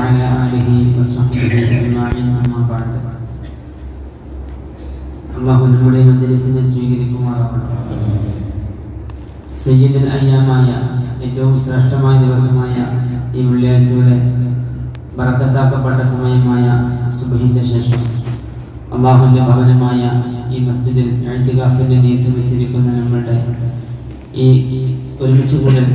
وعلى آله وصحبه أجمعين أما بعد അല്ലാഹു നമ്മുടെ മജ്‌ലിസിനെ സ്വീകരിക്കുമാറാവട്ടെ. സയ്യിദുൽ അയ്യാമായ ഏറ്റവും ശ്രേഷ്ഠമായ ദിവസമായ ഈ വെള്ളിയാഴ്ചയുടെ ബറക്കത്താക്കപ്പെട്ട സമയമായ സുബ്ഹിന്റെ ശേഷം അല്ലാഹുവിന്റെ ഭവനമായ ഈ മസ്ജിദിൽ ഇഅ്തികാഫിന്റെ നിയത്ത് വെച്ചിരിക്കുന്ന നമ്മളുടെ ഈ ഒരുമിച്ച് കൂടൽ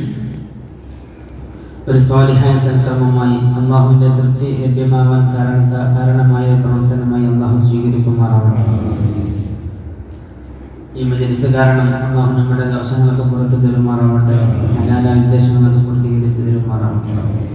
ഒരു സ്വാലിഹായ സൽക്കർമ്മമായി അല്ലാഹുവിന്റെ തൃപ്തി ലഭ്യമാവാൻ കാരണമായ പ്രവർത്തനമായി അല്ലാഹു സ്വീകരിക്കുമാറാവട്ടെ. ഈ മജ്‌ലിസ് കാരണം അല്ലാഹു നമ്മുടെ ദോഷങ്ങളൊക്കെ പുറത്തു തരുമാറാവട്ടെ. ഹലാലായ ഉദ്ദേശങ്ങളൊക്കെ പൂർത്തീകരിച്ചു തരുമാറാവട്ടെ.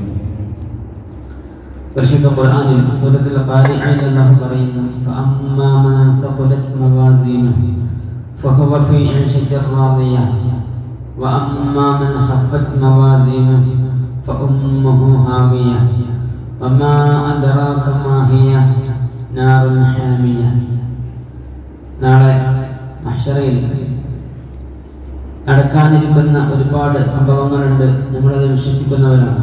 പരിശുദ്ധ ഖുർആനിൽ സൂറത്തുൽ ഖാരിഅയിൽ അല്ലാഹു പറയുന്നു, ഫഅമ്മാ മൻ തഖലത് മവാസീനുഹു ഫഹുവ ഫീ ഇശത്തിൻ റാദിയ വഅമ്മാ മൻ ഖഫ്ഫത് മവാസീനുഹു فأمه هاوية وما أدراك ما هي نار حامية. നാളെ മഹ്ശറയിൽ നടക്കാനിരിക്കുന്ന ഒരുപാട് സംഭവങ്ങളുണ്ട്. നമ്മളത് വിശ്വസിക്കുന്നവരാണ്.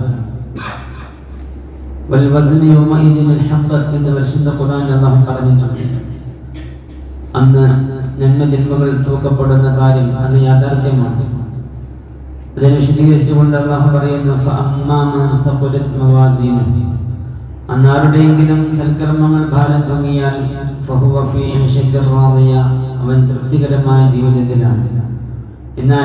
വൽ വസ്ന യൗമഇദിനിൽ ഹഖ് എന്ന് പരിശുദ്ധ ഖുർആനിൽ അല്ലാഹു പറഞ്ഞിട്ടുണ്ട്. അന്ന് നന്മ തിന്മകൾ തൂക്കപ്പെടുന്ന കാര്യം അത് യാഥാർത്ഥ്യമാണ്. അതിനെ വിശദീകരിച്ചുകൊണ്ട് അല്ലാഹു പറയുന്നു, അന്നാരുടെയെങ്കിലും സൽക്കർമ്മങ്ങൾ ഭാരം തൂങ്ങിയാൽ അവൻ തൃപ്തികരമായ ജീവിതത്തിലാണ്. എന്നാൽ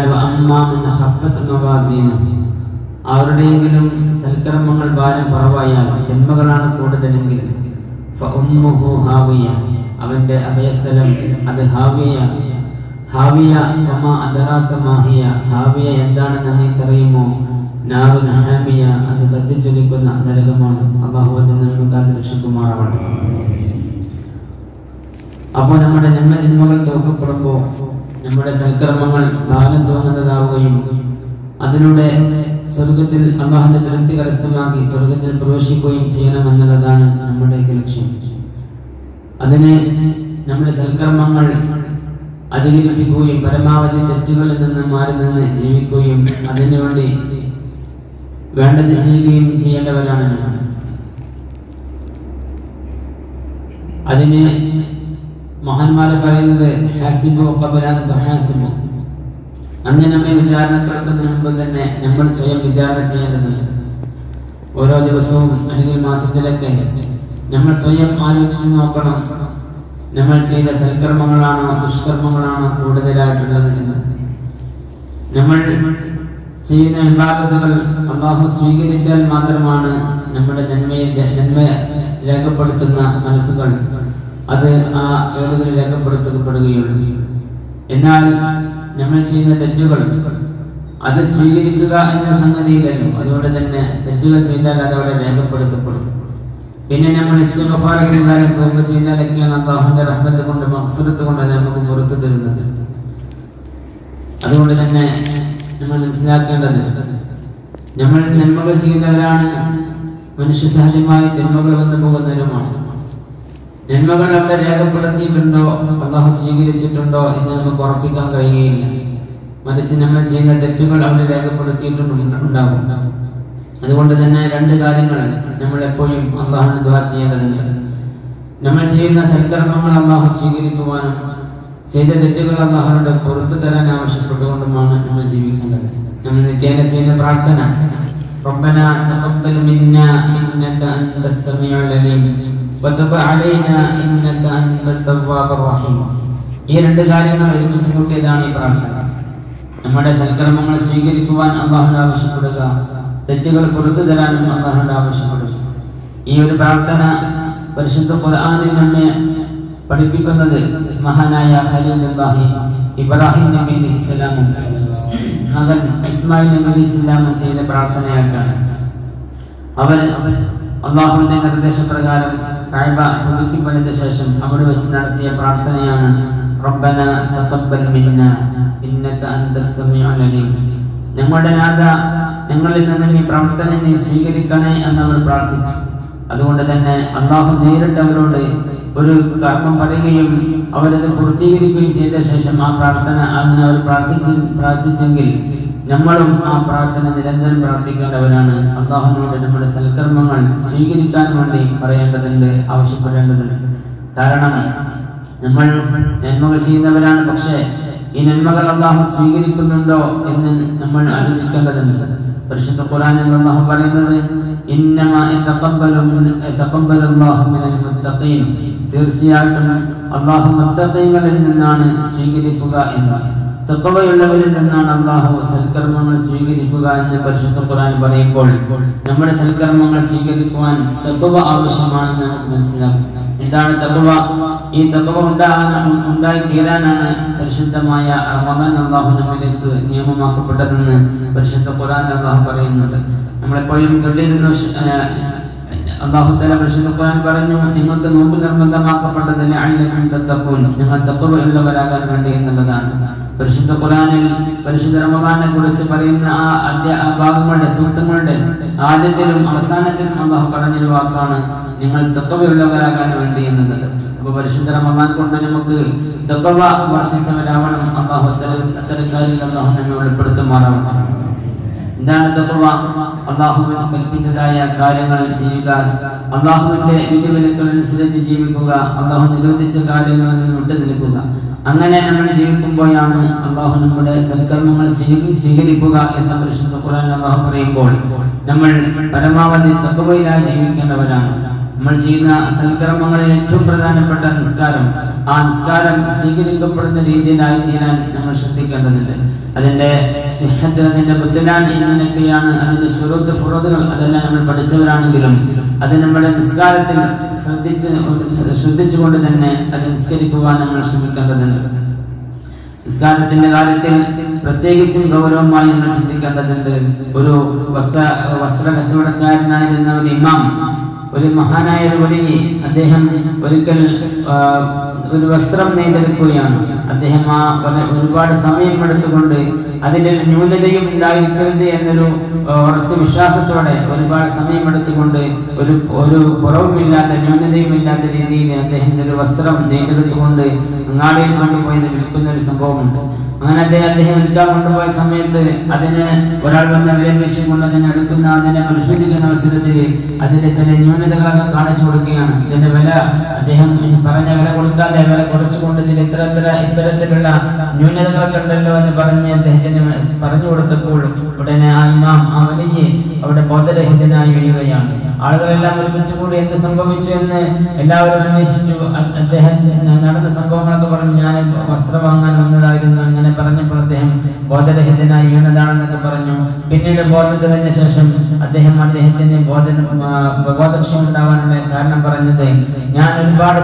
അവരുടെയെങ്കിലും സൽക്കർമ്മങ്ങൾ ഭാരം കുറവായാൽ ജന്മകളാണ് കൂടുതലെങ്കിൽ അവന്റെ അഭയസ്ഥലം അത് ഹാവിയയാണ്. ഹാവിയ വമാ അദറാക മാ ഹിയ, ഹാവിയ എന്താണെന്ന് നിനക്കറിയുമോ? നാറുൻ ഹാമിയ, അത് കത്തിജ്വലിക്കുന്ന നരകമാണ്. അല്ലാഹു അതിൽ നിന്ന് കാത്തുരക്ഷിക്കുമാറാവട്ടെ. അപ്പോൾ നമ്മുടെ ജന്മജന്മങ്ങൾ തൂക്കപ്പെടുമ്പോൾ നമ്മുടെ സൽക്കർമ്മങ്ങൾ ഭാരം തൂങ്ങുന്നതാവുകയും അതിലൂടെ സ്വർഗത്തിൽ അല്ലാഹുവിന്റെ തൃപ്തി കരസ്ഥമാക്കി സ്വർഗത്തിൽ പ്രവേശിക്കുകയും ചെയ്യണമെന്നുള്ളതാണ് നമ്മുടെയൊക്കെ ലക്ഷ്യം. അതിന് നമ്മുടെ സൽക്കർമ്മങ്ങൾ അധികരിപ്പിക്കുകയും പരമാവധി തെറ്റുകളിൽ നിന്ന് മാറി നിന്ന് ജീവിക്കുകയും അതിനുവേണ്ടി വേണ്ടത് ചെയ്യുകയും ചെയ്യേണ്ടവരാണ്. അതിന് മഹാന്മാരെ പറയുന്നത് ഹാസിബു ഖബല അൻ തുഹാസിബു. അങ്ങനെ നമ്മെ വിചാരണപ്പെടുന്നതിന് മുമ്പ് തന്നെ നമ്മൾ സ്വയം വിചാരണ ചെയ്യേണ്ടതുണ്ട്. ഓരോ ദിവസവും അല്ലെങ്കിൽ മാസത്തിലൊക്കെ നമ്മൾ സ്വയം ആലോചിച്ച് നോക്കണം, നമ്മൾ ചെയ്ത സൽക്കർമ്മങ്ങളാണോ ദുഷ്കർമ്മങ്ങളാണോ കൂടുതലായിട്ടുള്ളത് എന്ന്. നമ്മൾ ചെയ്യുന്ന ഇബാദത്തുകൾ അല്ലാഹു സ്വീകരിച്ചാൽ മാത്രമാണ് നമ്മുടെ നന്മ രേഖപ്പെടുത്തുന്ന മലക്കുകൾ അത് ആ ഏടുകളിൽ രേഖപ്പെടുത്തപ്പെടുകയുള്ളൂ. എന്നാൽ നമ്മൾ ചെയ്യുന്ന തെറ്റുകൾ അത് സ്വീകരിക്കുക എന്ന സംഗതിയില്ലല്ലോ. അതുകൊണ്ട് തന്നെ തെറ്റുകൾ ചെയ്താൽ അതവിടെ രേഖപ്പെടുത്തപ്പെടും. പിന്നെ നമ്മൾ ഇസ്തിഗ്ഫാർ ചെയ്താലും തൗബ ചെയ്താലൊക്കെയാണ് അല്ലാഹുവിന്റെ റഹ്മത്ത് കൊണ്ട് മഗ്ഫിറത്ത് കൊണ്ട് നമുക്ക് പുറത്തു തരുന്നത്. അതുകൊണ്ട് തന്നെ നമ്മൾ മനസ്സിലാക്കേണ്ടത് നമ്മൾ നന്മകൾ ചെയ്യുന്നവരാണ്, മനുഷ്യ സഹജമായി തിന്മകൾ വന്നു പോകുന്നവരുമാണ്. നന്മകൾ അവിടെ രേഖപ്പെടുത്തിയിട്ടുണ്ടോ അല്ലാഹു സ്വീകരിച്ചിട്ടുണ്ടോ എന്ന് നമുക്ക് ഉറപ്പിക്കാൻ കഴിയുകയില്ല. മറിച്ച് നമ്മൾ ചെയ്യുന്ന തെറ്റുകൾ അവിടെ രേഖപ്പെടുത്തിയിട്ടുണ്ടാകും. അതുകൊണ്ട് തന്നെ രണ്ട് കാര്യങ്ങൾ നമ്മൾ എപ്പോഴും അല്ലാഹുവിന് ദുആ ചെയ്യേണ്ടതുണ്ട്. നമ്മൾ ചെയ്യുന്ന സൽക്കർമ്മങ്ങൾ അല്ലാഹു സ്വീകരിക്കുവാനും ചെയ്ത തെറ്റുകൾ അല്ലാഹുവിനോട് പുറത്തു തരാൻ ആവശ്യപ്പെട്ടുകൊണ്ടുമാണ് നമ്മൾ ജീവിക്കേണ്ടത്. നമ്മൾ നിത്യേന ചെയ്യുന്ന പ്രാർത്ഥന റബ്ബന തഖബ്ബൽ മിന്നാ ഇന്നക അൻതസ് സമീഉൽ അലീം വതബ് അലൈനാ ഇന്നക അൻതത് തവ്വാബുർ റഹീം. ഈ രണ്ട് കാര്യങ്ങൾ ഒരുമിച്ച് കൂട്ടിയതാണ് ഈ പ്രാർത്ഥന. നമ്മുടെ സൽക്കർമ്മങ്ങൾ സ്വീകരിക്കുവാൻ അല്ലാഹുവിനോട് ആവശ്യപ്പെടുക, തെറ്റുകൾ പുറത്തു തരാനും അല്ലാഹുവിനോട് ആവശ്യപ്പെടുക. ഈ ഒരു പ്രാർത്ഥന പരിശുദ്ധ ഖുർആനിൽ നമ്മെ പഠിപ്പിക്കുന്നത് മഹാനായ ഖലീലുല്ലാഹി ഇബ്രാഹിം നബി അലൈഹിസ്സലാമും മകൻ ഇസ്മായിൽ നബി അലൈഹിസ്സലാമും ചെയ്ത പ്രാർത്ഥനയായിട്ടാണ്. അവർ അല്ലാഹുവിന്റെ നിർദ്ദേശപ്രകാരം കഅബ പുതുക്കി പണിത ശേഷം അവിടെ വെച്ച് നടത്തിയ പ്രാർത്ഥനയാണ് റബ്ബന തഖബ്ബൽ മിന്നാ ഇന്നക അൻതസ് സമീഉൽ അലീം. ഞങ്ങളുടെ നാഥ, ഞങ്ങളിൽ നിന്ന് ഈ പ്രാർത്ഥന നീ സ്വീകരിക്കണേ എന്നവർ പ്രാർത്ഥിച്ചു. അതുകൊണ്ട് തന്നെ അല്ലാഹു നേരിട്ട് അവരോട് ഒരു കർമ്മം പറയുകയും അവരത് പൂർത്തീകരിക്കുകയും ചെയ്ത ശേഷം ആ പ്രാർത്ഥന അങ്ങനെ അവർ പ്രാർത്ഥിച്ചെങ്കിൽ നമ്മളും ആ പ്രാർത്ഥന നിരന്തരം പ്രാർത്ഥിക്കേണ്ടവരാണ്. അല്ലാഹുവിനോട് നമ്മുടെ സൽക്കർമ്മങ്ങൾ സ്വീകരിക്കാൻ വേണ്ടി പറയേണ്ടതുണ്ട്, ആവശ്യപ്പെടേണ്ടതുണ്ട്. കാരണം നമ്മൾ നന്മകൾ ചെയ്യുന്നവരാണ്, പക്ഷേ ഈ നന്മകൾ അല്ലാഹു സ്വീകരിക്കുന്നുണ്ടോ എന്ന് നമ്മൾ ആലോചിക്കേണ്ടതുണ്ട്. പരിശുദ്ധ ഖുർആനിൽ അല്ലാഹു പറയുന്നത് ഇന്നമാ യതഖബ്ബലുല്ലാഹു മിനൽ മുത്തഖീൻ, തീർച്ചയായിട്ടും അല്ലാഹു മുത്തഖീങ്ങളിൽ നിന്നാണ് സ്വീകരിക്കുക എന്ന്. തഖ്വയുള്ളവരിൽ നിന്നാണ് അല്ലാഹു സൽക്കർമ്മങ്ങൾ സ്വീകരിക്കുക എന്ന് പരിശുദ്ധ ഖുർആൻ പറയുമ്പോൾ നമ്മുടെ സൽക്കർമ്മങ്ങൾ സ്വീകരിക്കുവാൻ തഖ്വ ആവശ്യമാണെന്ന് നമുക്ക് മനസ്സിലാക്കും. എന്താണ് തഖ്വ? ഈ തഖ്വ ഉണ്ടായി തീരാനാണ് പരിശുദ്ധമായ റമദാൻ അല്ലാഹു നമ്മിലേക്ക് നിയമമാക്കപ്പെട്ടതെന്ന് പരിശുദ്ധ ഖുർആൻ അല്ലാഹു പറയുന്നുണ്ട്. നമ്മളെപ്പോഴും കേട്ടിരുന്നു, അല്ലാഹു തആല പരിശുദ്ധ ഖുർആൻ പറഞ്ഞു, നിങ്ങൾക്ക് നോമ്പ് നിർബന്ധമാക്കപ്പെട്ടത് ലഅല്ലകും തത്തഖൂൻ, നിങ്ങൾ തഖ്വയുള്ളവരാകാൻ വേണ്ടി എന്നുള്ളതാണ്. പരിശുദ്ധ ഖുർആനിൽ പരിശുദ്ധ റമദാനെ കുറിച്ച് പറയുന്ന ആ ഭാഗങ്ങളുടെ സൂക്തങ്ങളുടെ ആദ്യത്തിലും അവസാനത്തിലും അല്ലാഹു പറഞ്ഞൊരു വാക്കാണ് നിങ്ങൾ തഖ്വയുള്ളവരാകാൻ വേണ്ടി എന്നുള്ളത്. അപ്പോൾ പരിശുദ്ധ റമദാൻ കൊണ്ട് നമുക്ക് തഖ്വ വർദ്ധിച്ചവരാവണം. അല്ലാഹു അത്തരക്കാരിൽ അല്ലാഹു നമ്മെ ഉൾപ്പെടുത്തുമാറാവണം. എന്താണ് തഖ്വ? അല്ലാഹുവിന് കൽപ്പിച്ചതായ കാര്യങ്ങൾ ചെയ്യുക, അല്ലാഹുവിന്റെ വിധിവിലക്കുകൾ അനുസരിച്ച് ജീവിക്കുക, അല്ലാഹു നിരോധിച്ച കാര്യങ്ങളിൽ നിന്ന് വിട്ടുനിൽക്കുക. അങ്ങനെ നമ്മൾ ജീവിക്കുമ്പോഴാണ് അല്ലാഹു നമ്മുടെ സൽക്കർമ്മങ്ങൾ സ്വീകരിക്കുക എന്ന പരിശുദ്ധ ഖുർആൻ അല്ലാഹു പറയുമ്പോൾ നമ്മൾ പരമാവധി തഖ്വയിലായി ജീവിക്കേണ്ടവരാണ്. നമ്മൾ ചെയ്യുന്ന സൽക്കർമ്മങ്ങളിൽ ഏറ്റവും പ്രധാനപ്പെട്ട നിസ്കാരം, ആ നിസ്കാരം സ്വീകരിക്കപ്പെടുന്ന രീതിയിലായി തീരാൻ നമ്മൾ ശ്രദ്ധിക്കേണ്ടതുണ്ട്. അതിന്റെ സിഹത്ത്, അതിന്റെ ബുദ്ധിലാൻ എന്നൊക്കെയാണ് അതിന്റെ ശുറൂത്ത് ഫുറൂദുകൾ, അതെല്ലാം നമ്മൾ പഠിച്ചവരാണെങ്കിലും അത് നമ്മുടെ നിസ്കാരത്തിൽ ശ്രദ്ധിച്ചുകൊണ്ട് തന്നെ അത് നിസ്കരിക്കുവാൻ നമ്മൾ ശ്രമിക്കേണ്ടതുണ്ട്. നിസ്കാരത്തിന്റെ കാര്യത്തിൽ പ്രത്യേകിച്ചും ഗൗരവമായി നമ്മൾ ചിന്തിക്കേണ്ടതുണ്ട്. ഒരു വസ്ത്ര കച്ചവടക്കാരനായിരുന്ന ഒരു ഇമാം, ഒരു മഹാനായ ഒരു വലിയ, അദ്ദേഹം ഒരിക്കൽ ഒരു വസ്ത്രം നെയ്തെടുക്കുകയാണ്. അദ്ദേഹം ഒരുപാട് സമയം എടുത്തുകൊണ്ട് അതിലൊരു ന്യൂനതയും ഉണ്ടായിരിക്കരുത് എന്നൊരു ഉറച്ച വിശ്വാസത്തോടെ ഒരുപാട് സമയം എടുത്തുകൊണ്ട് ഒരു കുറവുമില്ലാത്ത ന്യൂനതയും ഇല്ലാത്ത രീതിയിൽ അദ്ദേഹം ഒരു വസ്ത്രം നെയ്തെടുത്തുകൊണ്ട് അങ്ങാടിയിൽ കൊണ്ടുപോയി വിൽക്കുന്ന ഒരു സംഭവമുണ്ട്. അങ്ങനെ അദ്ദേഹം വിൽക്കാൻ കൊണ്ടുപോയ സമയത്ത് അതിന് ഒരാൾ വന്ന വിലപേശിക്കൊണ്ട് അതിനെ എടുക്കുന്ന, അതിനെ പരിശോധിക്കുന്ന അവസരത്തിൽ അതിന്റെ ചില ന്യൂനതകളൊക്കെ കാണിച്ചു കൊടുക്കുകയാണ്. ഇതിന്റെ വില അദ്ദേഹം പറഞ്ഞ വില കൊടുക്കാതെ വില കുറച്ചുകൊണ്ട് ഇത്തരത്തിലുള്ള ന്യൂനതകളൊക്കെ ഉണ്ടല്ലോ എന്ന് പറഞ്ഞ് അദ്ദേഹത്തിന് പറഞ്ഞു കൊടുത്തപ്പോൾ ഉടനെ ആ ഇമാം ആ വലിയ അവിടെ ബോധരഹിതനായി വീഴുകയാണ്. ആളുകളെല്ലാം ഒരുമിച്ച് കൂടി എന്ത് സംഭവിച്ചു എന്ന് എല്ലാവരും അന്വേഷിച്ചു. അദ്ദേഹം നടന്ന സംഭവങ്ങളൊക്കെ പറഞ്ഞു, ഞാൻ വസ്ത്രം വാങ്ങാൻ വന്നതായിരുന്നു, അങ്ങനെ പറഞ്ഞപ്പോൾ അദ്ദേഹം ബോധരഹിതനായി വീണതാണെന്നൊക്കെ പറഞ്ഞു. പിന്നീട് ബോധം തെളിഞ്ഞ ശേഷം അദ്ദേഹത്തിന് ബോധക്ഷയം ഉണ്ടാവാനുള്ള കാരണം പറഞ്ഞത്, ഞാൻ ഒരുപാട്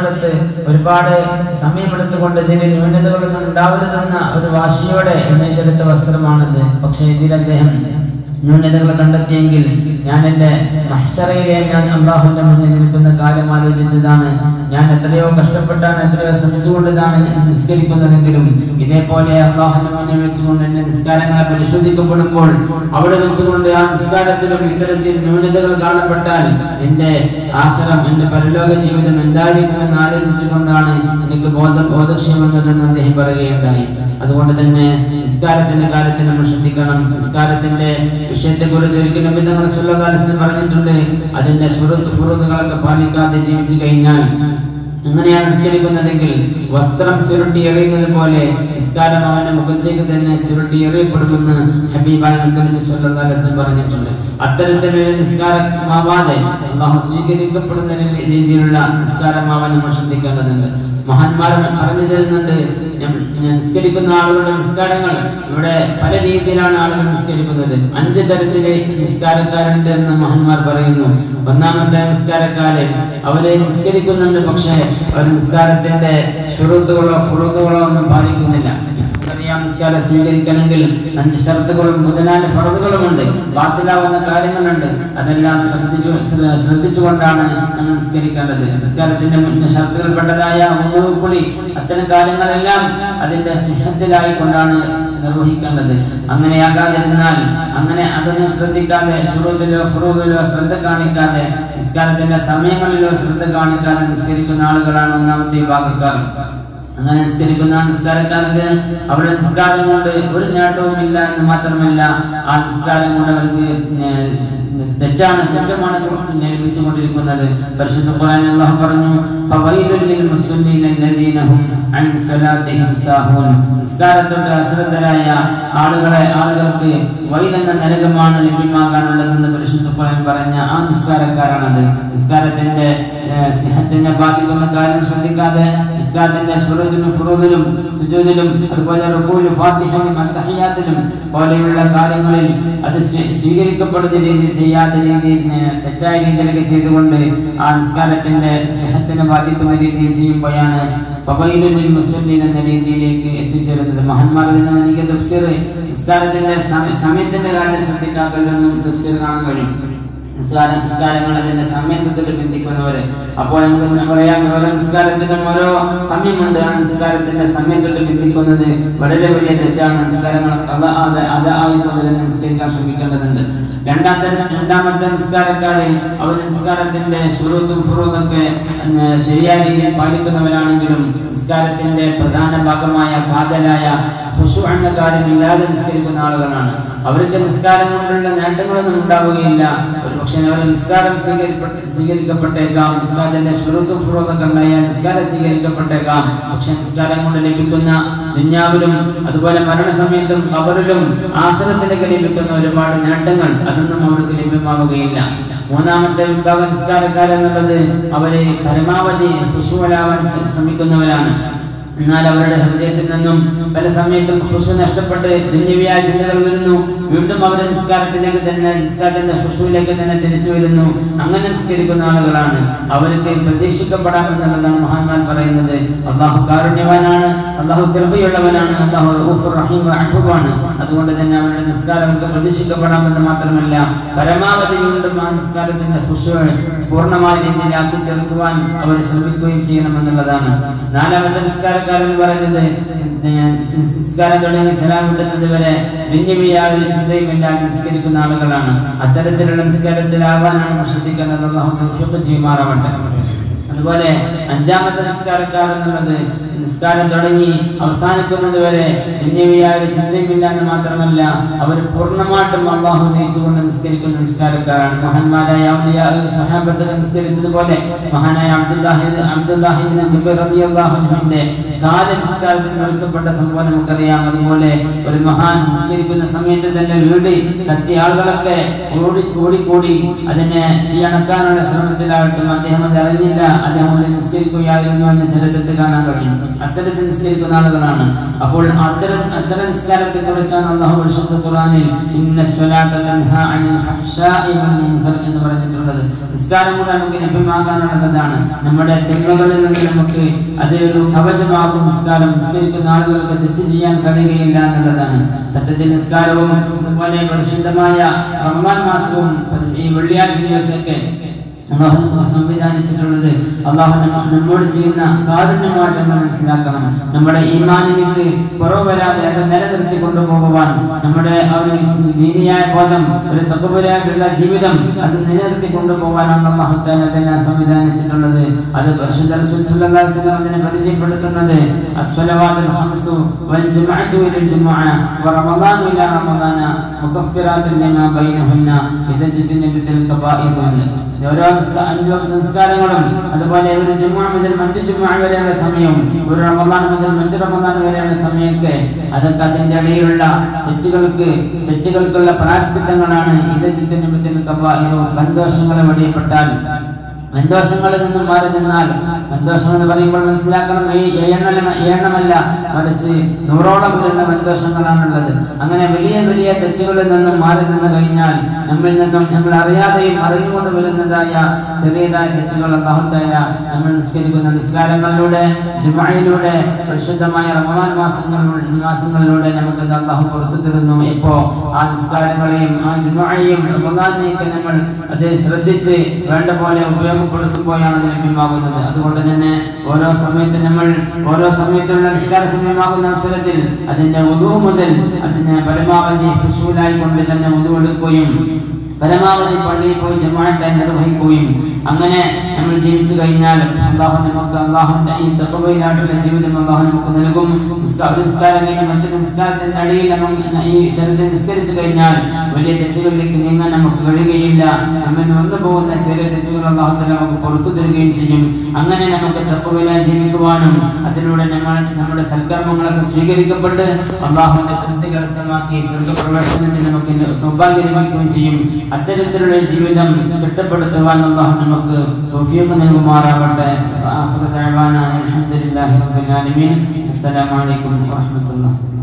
സമയമെടുത്തുകൊണ്ട് ഇതിന് ന്യൂനതകളൊന്നും ഉണ്ടാവരുതെന്ന ഒരു വാശിയോടെ നെയ്തെടുത്ത വസ്ത്രമാണത്. പക്ഷെ ഇതിൽ അദ്ദേഹം ന്യൂനതകൾ കണ്ടെത്തിയെങ്കിൽ ഞാൻ എന്റെ മഹ്ശറയിലെ ഞാൻ അല്ലാഹുവിന്റെ മുന്നിൽ നിൽക്കുന്ന കാര്യം ആലോചിച്ചതാണ്. ഞാൻ എത്രയോ കഷ്ടപ്പെട്ടാണ്, എത്രയോ ശ്രമിച്ചുകൊണ്ടതാണ് നിസ്കരിക്കുന്നതെങ്കിലും ഇതേപോലെ അല്ലാഹുവിന്റെ മുന്നിൽ വെച്ചുകൊണ്ട് എന്റെ നിസ്കാരങ്ങളെ പരിശോധിക്കപ്പെടുമ്പോൾ അവിടെ വെച്ചുകൊണ്ട് ആ നിസ്കാരത്തിലും ഇത്തരത്തിൽ ന്യൂനതകൾ കാണപ്പെട്ടാൽ എന്റെ ആശ്രം, എന്റെ പരലോക ജീവിതം എന്തായിരിക്കുമെന്ന് ആലോചിച്ചുകൊണ്ടാണ് എനിക്ക് ബോധക്ഷയം വന്നതെന്ന് അദ്ദേഹം പറയുകയുണ്ടായി. അതുകൊണ്ട് തന്നെ നിസ്കാരത്തിന്റെ കാര്യത്തിൽ നമ്മൾ ശ്രദ്ധിക്കണം. നിസ്കാരത്തിന്റെ വിഷയത്തെ കുറിച്ച് ഒരിക്കലും നബി തങ്ങൾ സ്വല്ലല്ലാഹു അലൈഹി വസല്ലം പറഞ്ഞിട്ടുണ്ട്, അതിന്റെ ഫുറൂദുകളൊക്കെ പാലിക്കാതെ ജീവിച്ചു കഴിഞ്ഞാൽ, അങ്ങനെയാണ് നിസ്കരിക്കുന്നതെങ്കിൽ വസ്ത്രം ചുരുട്ടി എറിയുന്നത് പോലെ നിസ്കാരം അവന്റെ മുഖത്തേക്ക് തന്നെ ചുരുട്ടി എറിയപ്പെടുമെന്ന് ഹബീബായ നബി സ്വല്ലല്ലാഹു അലൈഹി വസല്ലം പറഞ്ഞിട്ടുണ്ട്. അത്തരത്തിലുള്ള നിസ്കാരമാവാതെ അല്ലാഹു സ്വീകരിക്കപ്പെടുന്ന രീതിയിലുള്ള നിസ്കാരമാവാൻ നമ്മൾ ശ്രദ്ധിക്കേണ്ടതുണ്ട്. മഹാന്മാർ പറഞ്ഞു തരുന്നുണ്ട്, നിസ്കരിക്കുന്ന ആളുകളുടെ നിസ്കാരങ്ങൾ ഇവിടെ പല രീതിയിലാണ് ആളുകൾ നിസ്കരിക്കുന്നത്. 5 തരത്തിലെ നിസ്കാരക്കാരുണ്ട് എന്ന് മഹാന്മാർ പറയുന്നു. ഒന്നാമത്തെ നിസ്കാരക്കാരൻ, അവര് നിസ്കരിക്കുന്നുണ്ട്, പക്ഷേ അവർ നിസ്കാരത്തിന്റെ ശുറൂത്തുകളോ ഫുറൂദുകളോ ഒന്നും പാലിക്കുന്നില്ല. നിസ്കാരം സ്വീകരിക്കണമെങ്കിൽ 5 ഷർത്തുകളും 4 ഫർളുകളുമുണ്ട്, ബാത്തിലാവുന്ന കാര്യങ്ങളുണ്ട്. അതെല്ലാം ശ്രദ്ധിച്ചുകൊണ്ടാണ് നമ്മൾ നിസ്കരിക്കേണ്ടത്. നിസ്കാരത്തിന്റെ ഷർത്തുകൾപ്പെട്ടതായ കുളി, അത്തരം കാര്യങ്ങളെല്ലാം അതിന്റെ സിഹത്തിലായിക്കൊണ്ടാണ് നിർവഹിക്കേണ്ടത്. അങ്ങനെയാകാതിരുന്നാൽ, അങ്ങനെ അതൊന്നും ശ്രദ്ധിക്കാതെ, ശുറൂത്തിലോ ഫുറൂദിലോ ശ്രദ്ധ കാണിക്കാതെ, നിസ്കാരത്തിന്റെ സമയങ്ങളിലോ ശ്രദ്ധ കാണിക്കാതെ നിസ്കരിക്കുന്ന ആളുകളാണ് ഒന്നാമത്തെ വിഭാഗക്കാർ. അങ്ങനെ നിസ്കരിക്കുന്ന നിസ്കാരക്കാർക്ക് അവരുടെ നിസ്കാരം കൊണ്ട് ഒരു നേട്ടവും ഇല്ല എന്ന് മാത്രമല്ല, ആ നിസ്കാരം കൊണ്ട് അവർക്ക് കുറ്റമാണ് ലഭിച്ചുകൊണ്ടിരിക്കുന്നത്. പരിശുദ്ധ ഖുർആനിൽ അല്ലാഹു പറഞ്ഞു, ഫവൈലുൽ ലിൽ മുസ്ലിമീന അല്ലദീന ഹും അൻ സ്വലാത്തിഹിം സാഹൂൻ. നിസ്കാരത്തിൽ അശ്രദ്ധരായ ആളുകൾക്ക് വൈലെന്ന നരകമാണ് ലഭ്യമാകാനുള്ളതെന്ന് പരിശുദ്ധ ഖുർആൻ പറഞ്ഞ ആ നിസ്കാരക്കാരാണത്. നിസ്കാരത്തിന്റെ സിഹത്തിനെ ബാധിക്കുന്ന കാര്യം ശ്രദ്ധിക്കാതെ നിസ്കാരത്തിന്റെ ഫുറൂദിലും സുജൂദിലും അതുപോലെ റുകൂഇലും ഫാത്തിഹയിലും അത്തഹിയാത്തിലും പോലെയുള്ള കാര്യങ്ങളിൽ അത് സ്വീകരിക്കപ്പെടുന്ന രീതിയിൽ ചെയ്യാത്ത രീതിയിൽ തെറ്റായ രീതിയിലൊക്കെ ചെയ്തുകൊണ്ട് ആ നിസ്കാരത്തിന്റെ സിഹത്തിനെ ബാധിക്കുന്ന രീതിയിൽ ചെയ്യുമ്പോഴാണ് ഫവൈലുൽ ലിൽ മുസ്ലിമീൻ എന്ന രീതിയിലേക്ക് എത്തിച്ചേരുന്നത്. മഹാന്മാർ ഇതിനെ തഫ്സീർ നിസ്കാരത്തിന്റെ സമയത്തിന്റെ കാര്യം ശ്രദ്ധിക്കാത്തവരൊന്നും തഫ്സീർ കാണാൻ കഴിയും. നിസ്കാരങ്ങൾ അതിന്റെ സമയത്തിൽ ബന്ധിക്കുന്നവര്. അപ്പോൾ നമുക്ക് പറയാം, ഓരോ നിസ്കാരത്തിനും ഓരോ സമയമുണ്ട്. ആ നിസ്കാരത്തിന്റെ സമയത്തിൽ ബന്ധിക്കുന്നത് വളരെ വലിയ തെറ്റാണ്. നിസ്കാരങ്ങൾ അതായതുകൊണ്ട് തന്നെ നിസ്കരിക്കാൻ ശ്രമിക്കേണ്ടതുണ്ട്. രണ്ടാമത്തെ നിസ്കാരക്കാരെ അവർ നിസ്കാരത്തിന്റെ ശുറൂത്തും ഫുറൂദൊക്കെ ശരിയായ രീതിയിൽ പാലിക്കുന്നവരാണെങ്കിലും നിസ്കാരത്തിന്റെ പ്രധാന ഭാഗമായ കാതലായ ഖുശൂ എന്ന കാര്യമില്ലാതെ നിസ്കരിക്കുന്ന ആളുകളാണ്. അവർക്ക് നിസ്കാരം കൊണ്ടുള്ള നേട്ടങ്ങളൊന്നും ഉണ്ടാവുകയില്ല. ഒരുപക്ഷെ അവരുടെ നിസ്കാരം സ്വീകരിക്കപ്പെട്ടേക്കാം, നിസ്കാരത്തിന്റെ ശുറൂത്തും ഫുറൂദൊക്കെ ഉണ്ടായാൽ നിസ്കാരം സ്വീകരിക്കപ്പെട്ടേക്കാം. പക്ഷെ നിസ്കാരം കൊണ്ട് ലഭിക്കുന്ന ദുനിയാവിലും അതുപോലെ മരണസമയത്തും ഖബറിലും ആഖിറത്തിലേക്ക് ലഭിക്കുന്ന ഒരുപാട് നേട്ടങ്ങൾ അതൊന്നും അവർക്ക് ലഭ്യമാവുകയില്ല. മൂന്നാമത്തെ വിഭാഗം നിസ്കാരക്കാരെന്നുള്ളത് അവര് പരമാവധി ഖുശൂഅലാവാൻ ശ്രമിക്കുന്നവരാണ്. എന്നാൽ അവരുടെ ഹൃദയത്തിൽ നിന്നും പല സമയത്തും ഖുശൂ നഷ്ടപ്പെട്ട് ദുനിയവിയായ ചിന്തകൾ വരുന്നു. വീണ്ടും അവരുടെ നിസ്കാരത്തിന്റെ ഖുശൂയിലേക്ക് തന്നെ തിരിച്ചു വരുന്നു. അങ്ങനെ നിസ്കരിക്കുന്ന ആളുകളാണ്. അവർക്ക് പ്രതീക്ഷിക്കപ്പെടാമെന്നുള്ളതാണ് മഹാന്മാർ പറയുന്നത്. അല്ലാഹു കാരുണ്യവാനാണ്, അല്ലാഹു കൃപയുള്ളവനാണ്, അല്ലാഹു റഊഫുർ റഹീം അഹ്ബാണ്. അതുകൊണ്ട് തന്നെ അവരുടെ നിസ്കാരം പ്രതീക്ഷിക്കപ്പെടാമെന്ന് മാത്രമല്ല പരമാവധി വീണ്ടും ആ നിസ്കാരത്തിന്റെ ഖുശൂ പൂർണ്ണമായ രീതിയിലാക്കി തീർക്കുവാൻ അവർ ശ്രമിക്കുകയും ചെയ്യണമെന്നുള്ളതാണ്. നാലാമത്തെ നിസ്കാരക്കാരെന്ന് പറയുന്നത് നിസ്കാരം തുടങ്ങി സലാം വിടുന്നത് വരെ ദുനിയവിയായ ഒരു ചിന്തയുമില്ലാതെ നിസ്കരിക്കുന്ന ആളുകളാണ്. അത്തരത്തിലുള്ള നിസ്കാരത്തിലാവാനാണ് ശ്രദ്ധിക്കുന്നത്. അല്ലാഹു തൗഫീഖ് ചെയ്യുമാറാവട്ടെ. അതുപോലെ അഞ്ചാമത്തെ നിസ്കാരക്കാരെന്നുള്ളത് നിസ്കാരം തുടങ്ങി അവസാനിക്കുന്നത് വരെ ദുനിയവിയായ ഒരു ചിന്തയുമില്ല എന്ന് മാത്രമല്ല അവർ പൂർണ്ണമായിട്ടും അല്ലാഹു നയിച്ചുകൊണ്ട് നിസ്കരിക്കുന്ന നിസ്കാരക്കാരാണ്. മഹാന്മാരായ സ്വഹാബത്ത് നിസ്കരിച്ചതുപോലെ മഹാനായ അബ്ദുല്ലാഹി ഇബ്നു സുബൈർ റളിയല്ലാഹു അൻഹുവിന്റെ കാല് നിസ്കാരത്തിൽ നടത്തപ്പെട്ട സംഭവം നമുക്കറിയാം. അതുപോലെ ഒരു മഹാൻ നിസ്കരിക്കുന്ന സമയത്ത് തന്നെ വീട് കത്തി ആളുകളൊക്കെ ഓടിക്കൂടി അതിനെ തീയണക്കാനുള്ള ശ്രമത്തിലായിട്ടും അദ്ദേഹം അത് അറിഞ്ഞില്ല. അദ്ദേഹം നിസ്കരിക്കുകയായിരുന്നു എന്ന് ചരിത്രത്തിൽ കാണാൻ കഴിയും. അത്തരത്തിൽ നിസ്കരിക്കുന്ന ആളുകളാണ്. അപ്പോൾ അത്തരം നിസ്കാരത്തെ കുറിച്ചാണ് അല്ലാഹു പരിശുദ്ധ ഖുർആനിൽ ഇന്ന സ്വലാത്ത തൻഹാ അനിൽ ഫഹ്ശാഇ വൽ മുൻകർ എന്ന് പറഞ്ഞിട്ടുള്ളത്. നിസ്കാരം കൂടെ നമുക്ക് ലഭ്യമാകാനുള്ളതാണ്. നമ്മുടെ തിന്മകളിൽ നിന്ന് നമുക്ക് അത് ഒരു കവചമാകും. നിസ്കാരം നിസ്കരിക്കുന്ന ആളുകൾക്ക് തെറ്റ് ചെയ്യാൻ കഴിയുകയില്ല എന്നുള്ളതാണ്. സത്യത്തിൽ നിസ്കാരവും അതുപോലെ പരിശുദ്ധമായ റമദാൻ മാസവും ഈ വെള്ളിയാഴ്ച ദിവസമൊക്കെ അല്ലാഹു സംവിധാനിച്ചിട്ടുള്ളത് അല്ലാഹു നമ്മോട് ചെയ്യുന്ന കാരുണ്യമായിട്ട് മനസ്സിലാക്കണം. നമ്മുടെ ഈമാനിലേക്ക് കുറവ് വരാതെ അത് നിലനിർത്തി കൊണ്ടുപോകുവാൻ നമ്മുടെ ഒരു ദീനിയായ ബോധം, ഒരു തഖ്വയായിട്ടുള്ള ജീവിതം അത് നിലനിർത്തി കൊണ്ടുപോകാനാണ് അല്ലാഹു തആല തന്നെ സംവിധാനിച്ചിട്ടുള്ളത്. അത് പരിശുദ്ധ റസൂൽ സ്വല്ലല്ലാഹു അലൈഹി വസല്ലം അതിനെ പരിചയപ്പെടുത്തുന്നത് അസ്സലവാത്തുൽ ഖംസു വൽ ജുമുഅതു ഇലൽ ജുമുഅ വറമദാനു ഇലാ റമദാന മുകഫിറാത്തുൻ ലിമാ ബൈനഹുന്ന ഇദജ്തനിബതുൽ കബായിർ. ഓരോ 5 വക്ത് നിസ്കാരങ്ങളും അതുപോലെ ഒരു ജുമുഅ മുതൽ മറ്റു ജുമുഅ വരെയുള്ള സമയവും ഒരു റമദാൻ മുതൽ മറ്റു റമദാൻ വരെയുള്ള സമയമൊക്കെ അതൊക്കെ അതിന്റെ ഇടയിലുള്ള തെറ്റുകൾക്കുള്ള പ്രായശ്ചിത്തങ്ങളാണ്. ഇദജ്തനിബതുൽ കബായിർ. ബന്ധോഷങ്ങളെ വെടിയപ്പെട്ടാൽ ബന്ധോഷങ്ങളിൽ നിന്നും മാറി നിന്നാൽ, ബന്ധോഷം എന്ന് പറയുമ്പോൾ മനസ്സിലാക്കണം എണ്ണമല്ല മറിച്ച് 100ഓളം വരുന്ന ബന്ധോഷങ്ങളാണുള്ളത്. അങ്ങനെ വലിയ വലിയ തെറ്റുകളിൽ നിന്നും മാറി നിന്ന് കഴിഞ്ഞാൽ നമ്മിൽ നിന്നും നമ്മൾ അറിയാതെയും അറിഞ്ഞുകൊണ്ട് വരുന്നതായ ചെറിയതായ തെറ്റുകൾ അല്ലാഹു തആല നമ്മൾ നിസ്കരിക്കുന്ന നിസ്കാരങ്ങളിലൂടെ ജുമുഅയിലൂടെ പരിശുദ്ധമായ റമദാൻ മാസങ്ങളിലൂടെ നമുക്ക് അല്ലാഹു പുറത്തു തരുന്നു. ഇപ്പോ ആ നിസ്കാരങ്ങളെയും ആ ജുമുഅയെയും റമദാനിനെയൊക്കെ നമ്മൾ അത് ശ്രദ്ധിച്ച് വേണ്ട പോലെ ഉപയോഗപ്പെടുത്തുമ്പോഴാണ് ലഭ്യമാകുന്നത്. അതുകൊണ്ട് തന്നെ ഓരോ സമയത്തുള്ള നിസ്കാര സമയമാകുന്ന അവസരത്തിൽ അതിന്റെ വുദൂ മുതൽ അതിനെ പരമാവധി ഖുശൂലായി കൊണ്ട് തന്നെ വുദൂ എടുക്കുകയും പരമാവധി പള്ളിയിൽ പോയി ജമാഅത്തായി നിർവഹിക്കുകയും അങ്ങനെ നമ്മൾ ജീവിച്ചു കഴിഞ്ഞാൽ അല്ലാഹു നമുക്ക് അല്ലാഹുവിന്റെ ഈ തഖ്വയിലായിട്ടുള്ള ജീവിതം അല്ലാഹു നമുക്ക് നൽകും. നിസ്കാരത്തിന്റെ മറ്റ് നിസ്കാരത്തിന്റെ അടിയിൽ നമ്മൾ ഈ തരത്തിൽ നിസ്കരിച്ചു കഴിഞ്ഞാൽ വലിയ തെറ്റുകളിലേക്ക് നീങ്ങാൻ നമുക്ക് കഴിയുകയില്ല. നമ്മൾ വന്നു പോകുന്ന ചെറിയ തെറ്റുകൾ അല്ലാഹു തആല നമുക്ക് പുറത്തു തരികയും ചെയ്യും. അങ്ങനെ നമുക്ക് തഖ്വയിലായി ജീവിക്കുവാനും അതിലൂടെ നമ്മുടെ സൽക്കർമ്മങ്ങളൊക്കെ സ്വീകരിക്കപ്പെട്ട് അല്ലാഹുവിന്റെ തൃപ്തി കരസ്ഥമാക്കി സ്വർഗ്ഗപ്രവേശനത്തിന് നമുക്ക് സൗഭാഗ്യം ലഭിക്കുകയും ചെയ്യും. അത്തരത്തിലുള്ള ജീവിതം ചിട്ടപ്പെടുത്തുവാൻ അല്ലാഹു നമുക്ക് തൗഫീഖ് നൽകുമാറാകട്ടെ. ആഖിറു ദഅവാനാ അൽഹംദുലില്ലാഹി റബ്ബിൽ ആലമീൻ. അസ്സലാമു അലൈക്കും വറഹ്മത്തുള്ളാഹി.